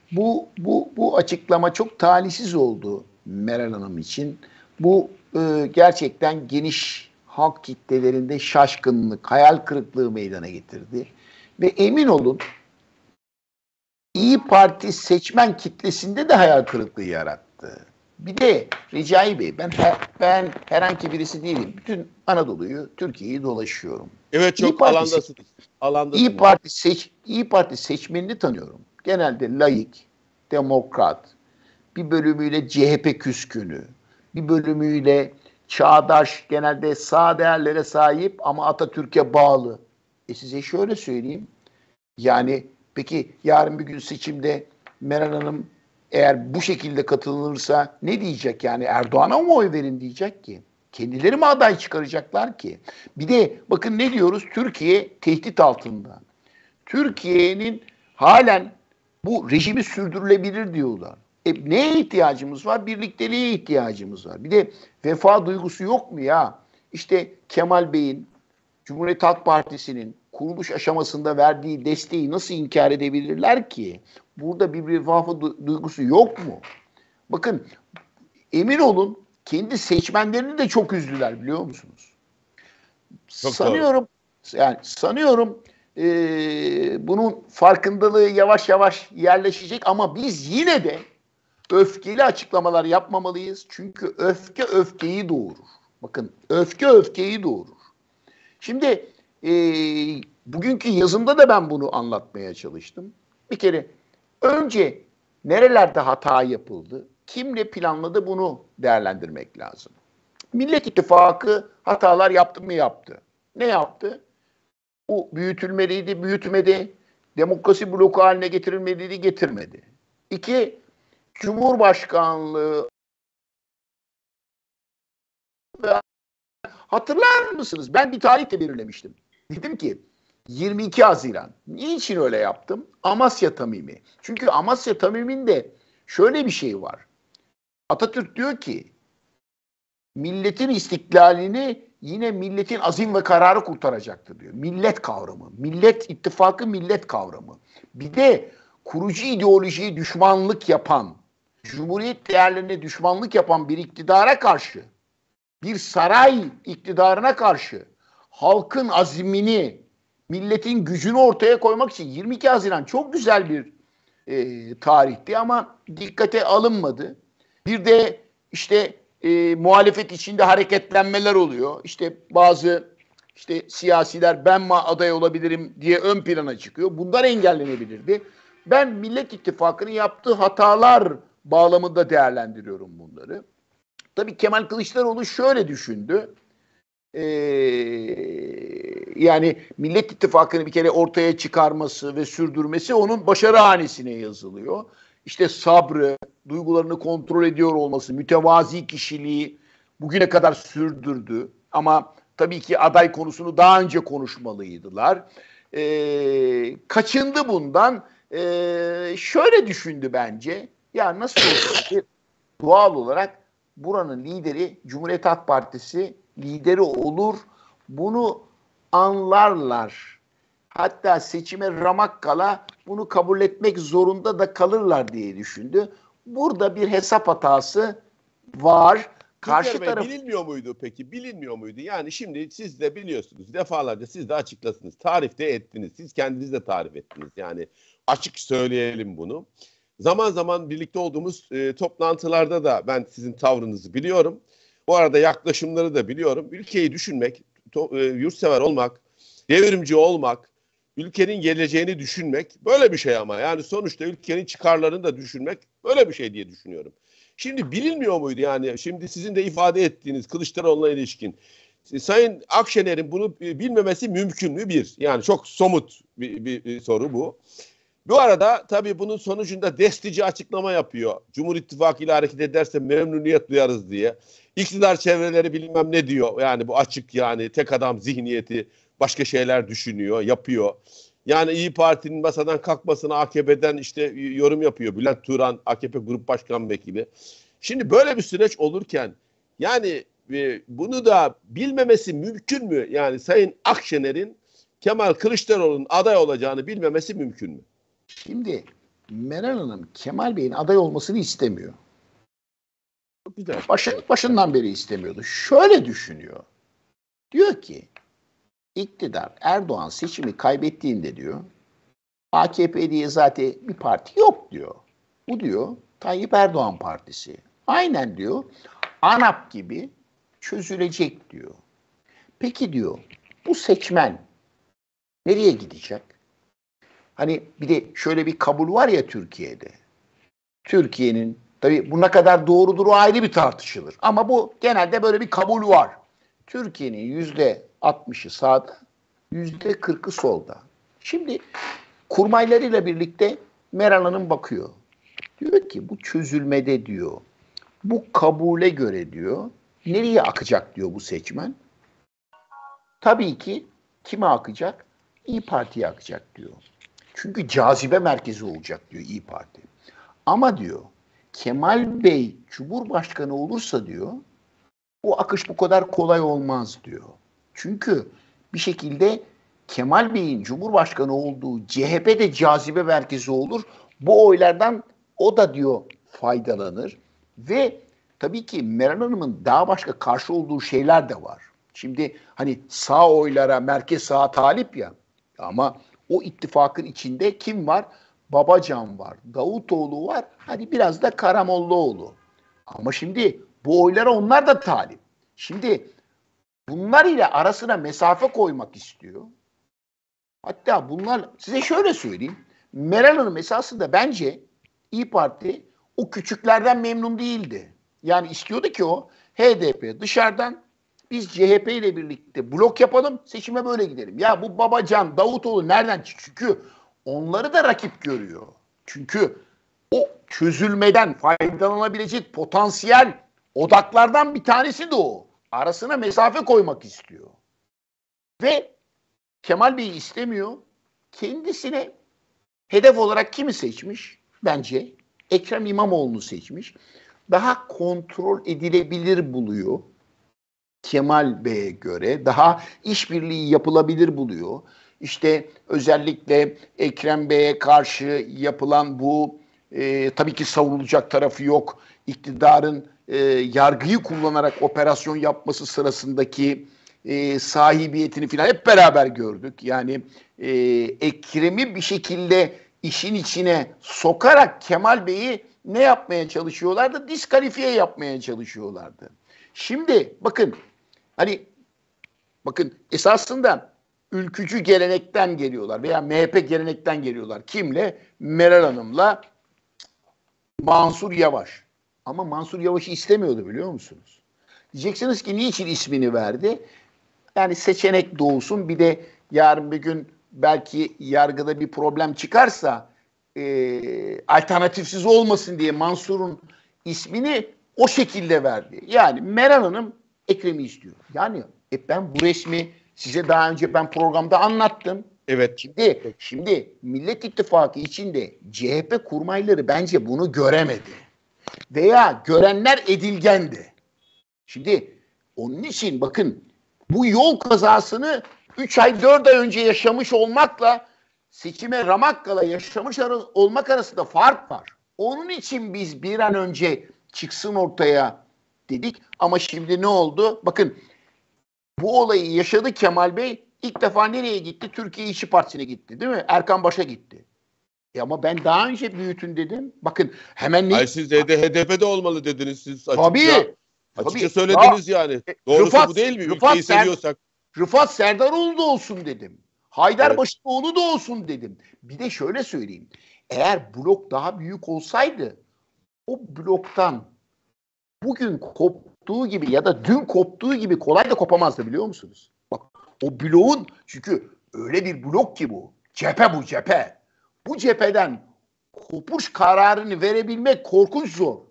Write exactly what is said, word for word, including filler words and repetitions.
Bu bu bu açıklama çok talihsiz oldu Meral Hanım için. Bu e, gerçekten geniş halk kitlelerinde şaşkınlık, hayal kırıklığı meydana getirdi. Ve emin olun İyi Parti seçmen kitlesinde de hayal kırıklığı yarattı. Bir de Recai Bey, ben her, ben herhangi birisi değilim. Bütün Anadolu'yu, Türkiye'yi dolaşıyorum. Evet, İyi çok Parti, alandasınız. Alandasınız. İyi Parti seç, İyi Parti seçmenini tanıyorum. Genelde laik, demokrat, bir bölümüyle C H P küskünü, bir bölümüyle çağdaş, genelde sağ değerlere sahip ama Atatürk'e bağlı. E size şöyle söyleyeyim. Yani peki yarın bir gün seçimde Meral Hanım eğer bu şekilde katılırsa ne diyecek yani? Erdoğan'a mı oy verin diyecek ki? Kendileri mi aday çıkaracaklar ki? Bir de bakın ne diyoruz? Türkiye tehdit altında. Türkiye'nin halen bu rejimi sürdürülebilir diyorlar. E, neye ihtiyacımız var? Birlikteliğe ihtiyacımız var. Bir de vefa duygusu yok mu ya? İşte Kemal Bey'in, Cumhuriyet Halk Partisi'nin kuruluş aşamasında verdiği desteği nasıl inkar edebilirler ki? Burada bir vefa duygusu yok mu? Bakın emin olun kendi seçmenlerini de çok üzdüler biliyor musunuz? Çok sanıyorum doğru. yani sanıyorum e, bunun farkındalığı yavaş yavaş yerleşecek ama biz yine de öfkeli açıklamalar yapmamalıyız. Çünkü öfke öfkeyi doğurur. Bakın öfke öfkeyi doğurur. Şimdi e, bugünkü yazımda da ben bunu anlatmaya çalıştım. Bir kere önce nerelerde hata yapıldı, kimle planladı bunu değerlendirmek lazım. Millet İttifakı hatalar yaptı mı yaptı. Ne yaptı? Bu büyütülmeliydi, büyütmedi. Demokrasi bloku haline getirilmeliydi, getirmedi. İki, Cumhurbaşkanlığı hatırlar mısınız? Ben bir tarih de belirlemiştim. Dedim ki yirmi iki Haziran. Niçin öyle yaptım? Amasya Tamimi. Çünkü Amasya Tamimi'nde şöyle bir şey var. Atatürk diyor ki milletin istiklalini yine milletin azim ve kararı kurtaracaktır diyor. Millet kavramı, millet ittifakı, millet kavramı. Bir de kurucu ideolojiyi düşmanlık yapan, cumhuriyet değerlerine düşmanlık yapan bir iktidara karşı, bir saray iktidarına karşı halkın azimini, milletin gücünü ortaya koymak için yirmi iki Haziran çok güzel bir e, tarihti ama dikkate alınmadı. Bir de işte e, muhalefet içinde hareketlenmeler oluyor. İşte bazı işte siyasiler ben mi aday olabilirim diye ön plana çıkıyor. Bunlar engellenebilirdi. Ben Millet İttifakı'nın yaptığı hatalar bağlamında değerlendiriyorum bunları. Tabii Kemal Kılıçdaroğlu şöyle düşündü. Ee, yani Millet İttifakı'nı bir kere ortaya çıkarması ve sürdürmesi onun başarı hanesine yazılıyor. İşte sabrı, duygularını kontrol ediyor olması, mütevazi kişiliği bugüne kadar sürdürdü. Ama tabii ki aday konusunu daha önce konuşmalıydılar. Ee, kaçındı bundan. Ee, şöyle düşündü bence. Ya nasıl olsa doğal olarak buranın lideri Cumhuriyet Halk Partisi lideri olur. Bunu anlarlar. Hatta seçime ramak kala bunu kabul etmek zorunda da kalırlar diye düşündü. Burada bir hesap hatası var. Karşı Türker Bey, taraf bilinmiyor muydu peki? Bilinmiyor muydu? Yani şimdi siz de biliyorsunuz. Defalarca siz de açıklasınız. Tarif de ettiniz. Siz kendiniz de tarif ettiniz. Yani açık söyleyelim bunu. Zaman zaman birlikte olduğumuz e, toplantılarda da ben sizin tavrınızı biliyorum. Bu arada yaklaşımları da biliyorum. Ülkeyi düşünmek, to, e, yurtsever olmak, devrimci olmak, ülkenin geleceğini düşünmek böyle bir şey ama. Yani sonuçta ülkenin çıkarlarını da düşünmek böyle bir şey diye düşünüyorum. Şimdi bilinmiyor muydu yani? Şimdi sizin de ifade ettiğiniz Kılıçdaroğlu'na ilişkin. Sayın Akşener'in bunu bilmemesi mümkün mü? Bir. Yani çok somut bir, bir, bir soru bu. Bu arada tabii bunun sonucunda destici açıklama yapıyor. Cumhur İttifakı ile hareket ederse memnuniyet duyarız diye. İktidar çevreleri bilmem ne diyor. Yani bu açık, yani tek adam zihniyeti, başka şeyler düşünüyor, yapıyor. Yani İyi Parti'nin masadan kalkmasına A K P'den işte yorum yapıyor. Bülent Turan, A K P Grup Başkan Vekili. Şimdi böyle bir süreç olurken yani e, bunu da bilmemesi mümkün mü? Yani Sayın Akşener'in Kemal Kılıçdaroğlu'nun aday olacağını bilmemesi mümkün mü? şimdi Meral Hanım Kemal Bey'in aday olmasını istemiyor. Güzel. Başın, başından beri istemiyordu. Şöyle düşünüyor. Diyor ki iktidar Erdoğan seçimi kaybettiğinde diyor A K P diye zaten bir parti yok diyor. Bu diyor Tayyip Erdoğan Partisi. Aynen diyor ANAP gibi çözülecek diyor. Peki diyor bu seçmen nereye gidecek? Hani bir de şöyle bir kabul var ya Türkiye'de. Türkiye'nin tabii bu ne kadar doğrudur o ayrı bir tartışılır. Ama bu genelde böyle bir kabul var. Türkiye'nin yüzde altmışı sağda, yüzde kırkı solda. Şimdi kurmaylarıyla birlikte Meral Hanım bakıyor. Diyor ki bu çözülmede diyor, bu kabule göre diyor, nereye akacak diyor bu seçmen? Tabii ki kime akacak? İYİ Parti'ye akacak diyor. Çünkü cazibe merkezi olacak diyor İYİ Parti. Ama diyor Kemal Bey Cumhurbaşkanı olursa diyor o akış bu kadar kolay olmaz diyor. Çünkü bir şekilde Kemal Bey'in Cumhurbaşkanı olduğu C H P de cazibe merkezi olur. Bu oylardan o da diyor faydalanır. Ve tabii ki Meral Hanım'ın daha başka karşı olduğu şeyler de var. Şimdi hani sağ oylara merkez sağa talip ya ama o ittifakın içinde kim var? Babacan var, Davutoğlu var, hadi biraz da Karamollaoğlu. Ama şimdi bu oylara onlar da talip. Şimdi bunlar ile arasına mesafe koymak istiyor. Hatta bunlar, size şöyle söyleyeyim. Meral Hanım esasında bence İYİ Parti o küçüklerden memnun değildi. Yani istiyordu ki o H D P dışarıdan biz C H P ile birlikte blok yapalım, seçime böyle gidelim. Ya bu Babacan, Davutoğlu nereden çıktı? Çünkü onları da rakip görüyor. Çünkü o çözülmeden faydalanabilecek potansiyel odaklardan bir tanesi de o. Arasına mesafe koymak istiyor. Ve Kemal Bey'i istemiyor. Kendisine hedef olarak kimi seçmiş? Bence Ekrem İmamoğlu'nu seçmiş. Daha kontrol edilebilir buluyor. Kemal Bey'e göre daha işbirliği yapılabilir buluyor. İşte özellikle Ekrem Bey'e karşı yapılan bu e, tabii ki savunulacak tarafı yok. İktidarın e, yargıyı kullanarak operasyon yapması sırasındaki e, sahibiyetini falan hep beraber gördük. Yani e, Ekrem'i bir şekilde işin içine sokarak Kemal Bey'i ne yapmaya çalışıyorlardı? Diskalifiye yapmaya çalışıyorlardı. Şimdi bakın hani bakın esasında ülkücü gelenekten geliyorlar veya M H P gelenekten geliyorlar. Kimle? Meral Hanım'la Mansur Yavaş. Ama Mansur Yavaş'ı istemiyordu biliyor musunuz? Diyeceksiniz ki niçin ismini verdi? Yani seçenek doğsun, bir de yarın bir gün belki yargıda bir problem çıkarsa e, alternatifsiz olmasın diye Mansur'un ismini o şekilde verdi. Yani Meral Hanım Ekrem'i istiyor. Yani e, ben bu resmi size daha önce ben programda anlattım. Evet. Şimdi, şimdi Millet İttifakı içinde C H P kurmayları bence bunu göremedi. Veya görenler edilgendi. Şimdi onun için bakın bu yol kazasını üç ay dört ay önce yaşamış olmakla seçime ramak kala yaşamış olmak arasında fark var. Onun için biz bir an önce çıksın ortaya dedik. Ama şimdi ne oldu? Bakın bu olayı yaşadı Kemal Bey. İlk defa nereye gitti? Türkiye İşçi Partisi'ne gitti değil mi? Erkan Baş'a gitti. E ama ben daha önce büyütün dedim. Bakın hemen ne? Ay siz de H D P'de olmalı dediniz siz açıkça. Tabii. Açıkça tabii. söylediniz ya, yani. Doğrusu Rıfat, bu değil mi? Rıfat Ülkeyi Ser, seviyorsak. Rıfat Serdaroğlu da olsun dedim. Haydarpaşaoğlu Evet. da olsun dedim. Bir de şöyle söyleyeyim. Eğer blok daha büyük olsaydı o bloktan bugün koptuğu gibi ya da dün koptuğu gibi kolay da kopamazdı biliyor musunuz? Bak o bloğun çünkü öyle bir blok ki bu. Cephe bu cephe. Bu cepheden kopuş kararını verebilmek korkunç zor.